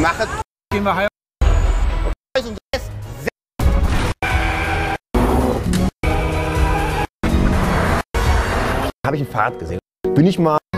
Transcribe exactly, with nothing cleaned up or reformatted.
mache. Gehen wir heim. Und Rest. Habe ich ein Fahrrad gesehen. Bin ich mal